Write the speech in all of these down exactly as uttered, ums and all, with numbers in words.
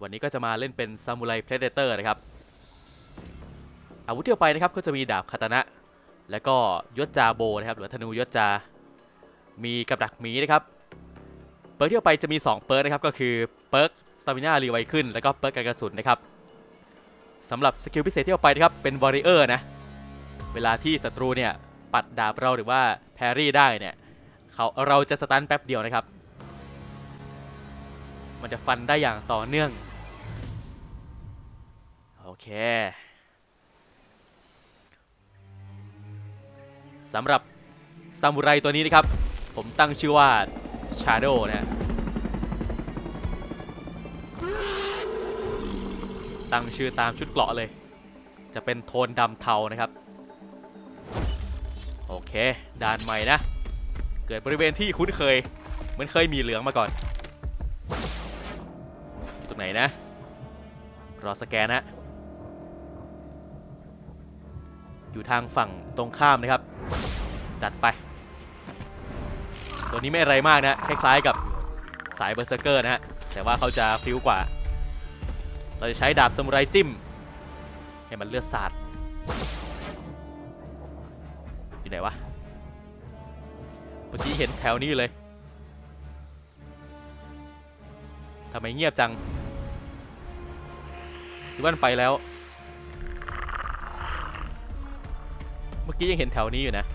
วันนี้ก็จะมาเล่นเป็นซามูไรเพรเดเตอร์นะครับอาวุธที่เอาไปนะครับก็จะมีดาบคาตานะแล้วก็ยศจาโบนะครับหรือธนูยศจามีกับดักหมีนะครับเปิร์กที่เอาไปจะมีสองเปิร์กนะครับก็คือเปิร์กสตามิน่ารีไวขึ้นแล้วก็เปิร์กการกระสุนนะครับสำหรับสกิลพิเศษที่เอาไปนะครับเป็นวอริเออร์นะเวลาที่ศัตรูเนี่ยปัดดาบเราหรือว่าแพรี่ได้เนี่ยเขาเราจะสตันแป๊บเดียวนะครับมันจะฟันได้อย่างต่อเนื่องโอเคสำหรับซามูไรตัวนี้นะครับผมตั้งชื่อว่า Shadow นะตั้งชื่อตามชุดเกราะเลยจะเป็นโทนดำเทานะครับโอเคด่านใหม่นะเกิดบริเวณที่คุ้นเคยเหมือนเคยมีเหลืองมาก่อนอยู่ตรงไหนนะรอสแกนนะอยู่ทางฝั่งตรงข้ามนะครับจัดไปตัวนี้ไม่อะไรมากนะคล้ายๆกับสายเบอร์เซอร์เกอร์นะฮะแต่ว่าเขาจะพลิ้วกว่าเราจะใช้ดาบซามูไรจิ้มให้มันเลือดสาดอยู่ไหนวะเมื่อกี้เห็นแถวนี้เลยทำไมเงียบจังหรือว่ามันไปแล้วเมื่อกี้ยังเห็นแถวนี้อยู่นะ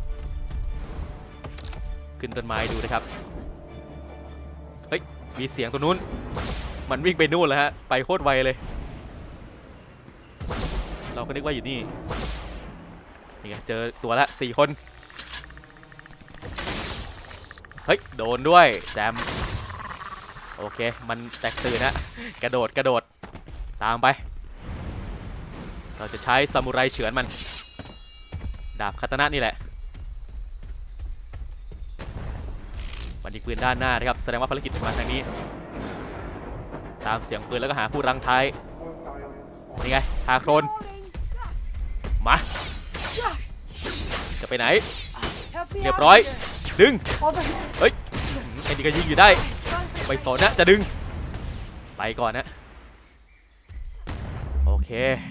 ขึ้นต้นไม้ดูนะครับเฮ้ยมีเสียงตัวนู้นมันวิ่งไปนู่นแล้วฮะไปโคตรไวเลยเราก็นึกว่าอยู่นี่นี่ไงเจอตัวละสี่คนเฮ้ยโดนด้วยแจมโอเคมันแตกตื่นฮะกระโดดกระโดดตามไปเราจะใช้ซามูไรเฉือนมันดาบคาตานะนี่แหละมันยิงปืนด้านหน้านะครับแสดงว่าภารกิจมาทางนี้ตามเสียงปืนแล้วก็หาผู้รังท้ายนี่ไงฮาโครนมาจะไปไหนเรียบร้อยดึงเฮ้ยไอ้นี่ก็ยิงอยู่ได้ไปสอนนะจะดึงไปก่อนนะโอเค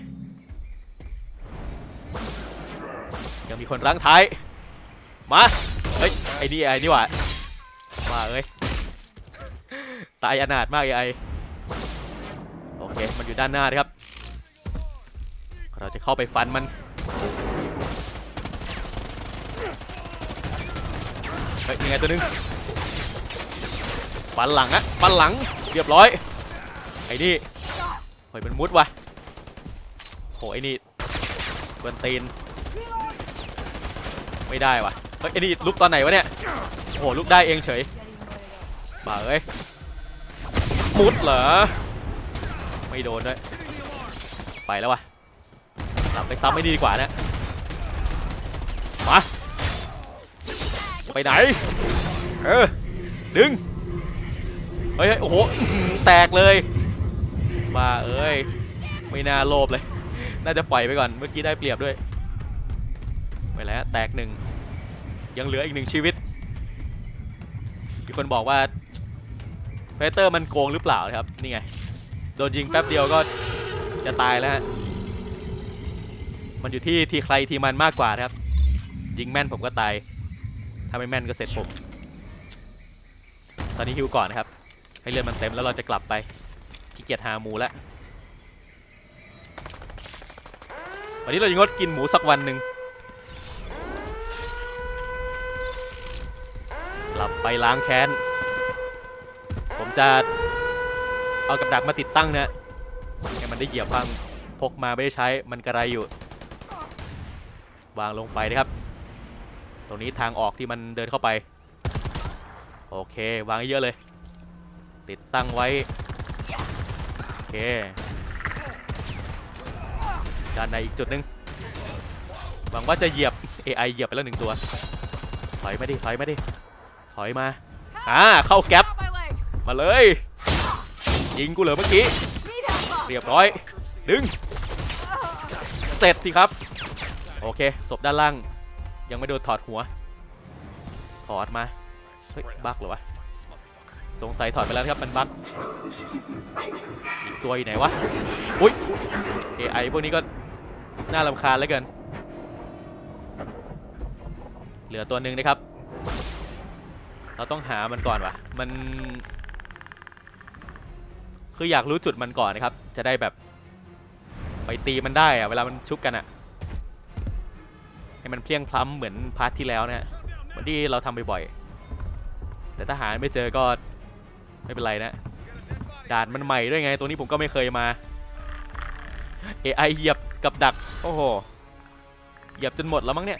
ยังมีคนรั้งท้ายมาเฮ้ยไอ้นี่ไอ้นี่หว่ามาเอ้ยตายอนาถมากไอ้โอเคมันอยู่ด้านหน้านะครับเราจะเข้าไปฟันมันเฮ้ยยังไงตัวนึงฟันหลังอะฟันหลังเรียบร้อยไอ้นี่เฮ้ยมันมุดว่ะโหไอ้นี่กวนตีนไม่ได้ว่ะเฮ้ยไอ้นี่ลุกตอนไหนวะเนี่ยโอ้ลุกได้เองเฉยบ้าเอ้ยมุดเหรอไม่โดนด้วยไปแล้ววะกลับไปซ้ำไม่ดีกว่านะมาจะไปไหนเออดึงเฮ้ยโอ้โหแตกเลยบ้าเอ้ยไม่น่าโลภเลยน่าจะปล่อยไปก่อนเมื่อกี้ได้เปรียบด้วยไปแล้วแตกหนึ่งยังเหลืออีกหนึ่งชีวิตมีคนบอกว่าเพเตอร์มันโกงหรือเปล่าครับนี่ไงโดนยิงแป๊บเดียวก็จะตายแล้วมันอยู่ที่ทีใครทีมันมากกว่าครับยิงแม่นผมก็ตายถ้าไม่แม่นก็เสร็จผมตอนนี้ฮิวก่อนนะครับให้เลือดมันเต็มแล้วเราจะกลับไปขี้เกียจหาหมูแล้ววันนี้เราจะงดกินหมูสักวันหนึ่งกลับไปล้างแค้นผมจะเอากับดักมาติดตั้งนะให้มันได้เหยียบบ้างพกมาไม่ได้ใช้มันกระไรอยู่วางลงไปนะครับตรงนี้ทางออกที่มันเดินเข้าไปโอเควางเยอะเลยติดตั้งไว้โอเคด้านในอีกจุดหนึ่งหวังว่าจะเหยียบ เอ ไอ เหยียบไปแล้วหนึ่งตัวถอยมาดิถอยมาดิถอยมาอ่าเข้าแก๊ปมาเลยยิงกูเหลือเมื่อกี้เรียบร้อยดึงเสร็จสิครับโอเคศพด้านล่างยังไม่โดนถอดหัวถอดมาเฮ้ยบั๊กเหรอวะสงสัยถอดไปแล้วครับมันบั๊กอีกตัวอยู่ไหนวะอุ้ย เอ ไอ พวกนี้ก็น่ารำคาญเหลือเกินเหลือตัวหนึ่งนะครับเราต้องหามันก่อนวะมันคืออยากรู้จุดมันก่อนนะครับจะได้แบบไปตีมันได้อะเวลามันชุบกันอะให้มันเพี้ยงพล้ำเหมือนพาร์ทที่แล้วนะเหมือนที่เราทำบ่อยๆแต่ถ้าหาไม่เจอก็ไม่เป็นไรนะด่านมันใหม่ด้วยไงตัวนี้ผมก็ไม่เคยมา เอ ไอ เหยียบกับดักโอ้โหเหยียบจนหมดแล้วมั้งเนี่ย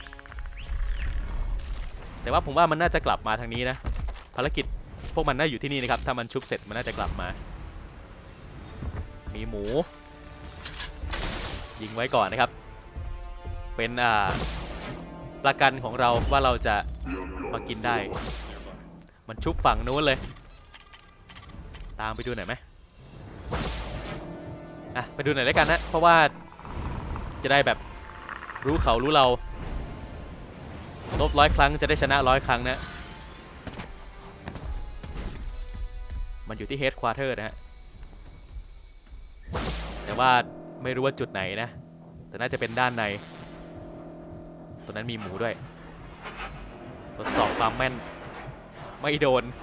แต่ว่าผมว่ามันน่าจะกลับมาทางนี้นะภารกิจพวกมันน่าอยู่ที่นี่นะครับถ้ามันชุบเสร็จมันน่าจะกลับมามีหมูยิงไว้ก่อนนะครับเป็นอ่าประกันของเราว่าเราจะมากินได้มันชุบฝั่งนู้นเลยตามไปดูหน่อยไหมอ่ะไปดูหน่อยแล้วกันนะเพราะว่าจะได้แบบรู้เขารู้เราลบร้อยครั้งจะได้ชนะร้อยครั้งนะมันอยู่ที่เฮดควอเตอร์นะฮะแต่ว่าไม่รู้ว่าจุดไหนนะแต่น่าจะเป็นด้านในตัวนั้นมีหมูด้วยทดสอบความแม่นไม่โดน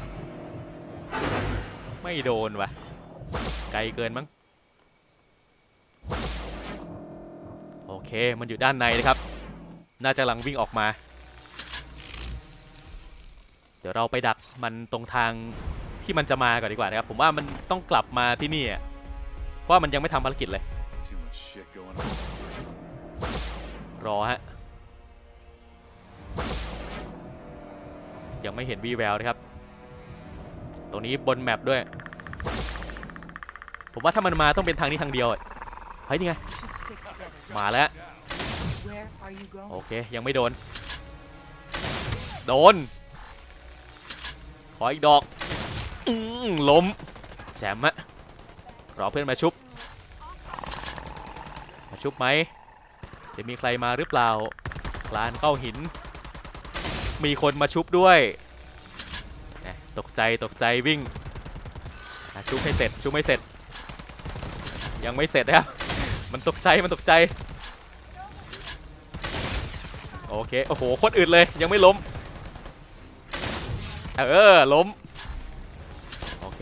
ไม่โดนวะไกลเกินมั้งโอเคมันอยู่ด้านในนะครับน่าจะกำลังวิ่งออกมาเดี๋ยวเราไปดักมันตรงทางที่มันจะมาก่อนดีกว่านะครับผมว่ามันต้องกลับมาที่นี่เพราะว่ามันยังไม่ทำภารกิจเลยรอฮะยังไม่เห็นวีแววนะครับตรงนี้บนแมปด้วยผมว่าถ้ามันมาต้องเป็นทางนี้ทางเดียวเฮ้ยนี่ไงมาแล้วโอเคยังไม่โดนโดนขออีกดอกอืมล้มแจมอะรอเพื่อนมาชุบมาชุบไหมจะมีใครมาหรือเปล่าคลานเข้าหินมีคนมาชุบด้วยตกใจตกใจวิ่งชุบให้เสร็จชุบไม่เสร็จยังไม่เสร็จนะครับมันตกใจมันตกใจโอเคโอ้โหโคตรอึดเลยยังไม่ล้มเออล้มโอเค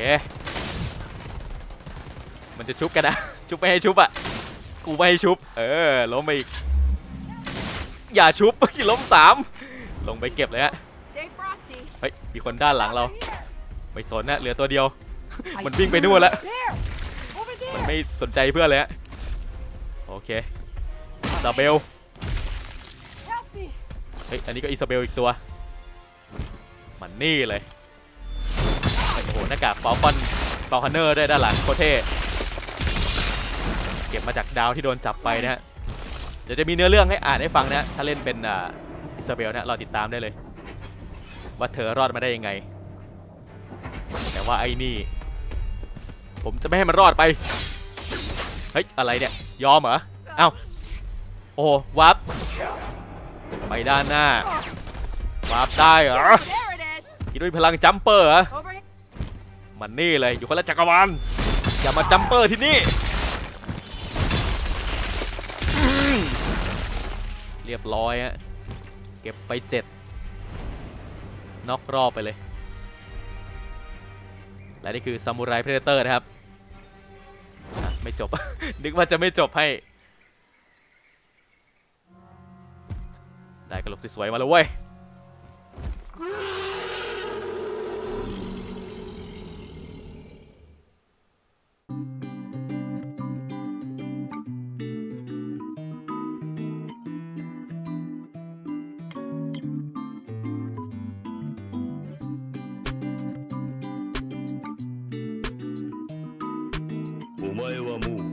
มันจะชุบกันนะชุบไม่ให้ชุบอ่ะกูไม่ให้ชุบเออล้มไปอีกอย่าชุบล้มสามลงไปเก็บเลยฮะเฮ้ยมีคนด้านหลังเราไม่สนนะเหลือตัวเดียวมันวิ่งไปนู่นแล้วมันไม่สนใจเพื่อนเลยฮะโอเคอิซาเบลเฮ้ยอันนี้ก็อิซาเบลอีกตัวมันนี่เลยโอ้โหหน้ากากฟอลคอนฟอลคอนเนอร์ด้วยด้านหลังโคเท่เก็บมาจากดาวที่โดนจับไปนะฮะเดี๋ยวจะมีเนื้อเรื่องให้อ่านให้ฟังนะถ้าเล่นเป็นอิซาเบลนะรอติดตามได้เลยว่าเธอรอดมาได้ยังไงแต่ว่าไอ้นี่ผมจะไม่ให้มันรอดไปเฮ้ยอะไรเนี่ยยอมเหรอเอ้าโอ้วับไปด้านหน้าวับได้เหรอคิดด้วยพลังจัมเปอร์เหรอมันนี่เลยอยู่คนละจักรวาลอย่ามาจัมเปอร์ที่นี่เรียบร้อยฮะเก็บไปเจ็ดน็อกรอบไปเลยและนี่คือซามูไรเพรเดเตอร์นะครับไม่จบ นึกว่าจะไม่จบให้ได้กระโหลกสวยๆมาเลยเว้ยお前はもう